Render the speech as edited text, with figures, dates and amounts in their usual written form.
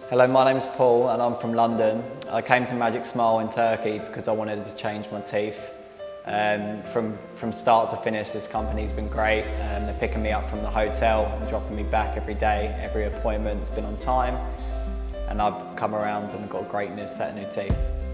Hello, my name is Paul and I'm from London. I came to Magic Smile in Turkey because I wanted to change my teeth. From start to finish, this company's been great. They're picking me up from the hotel and dropping me back every day. Every appointment's been on time, and I've come around and got a great new set of new teeth.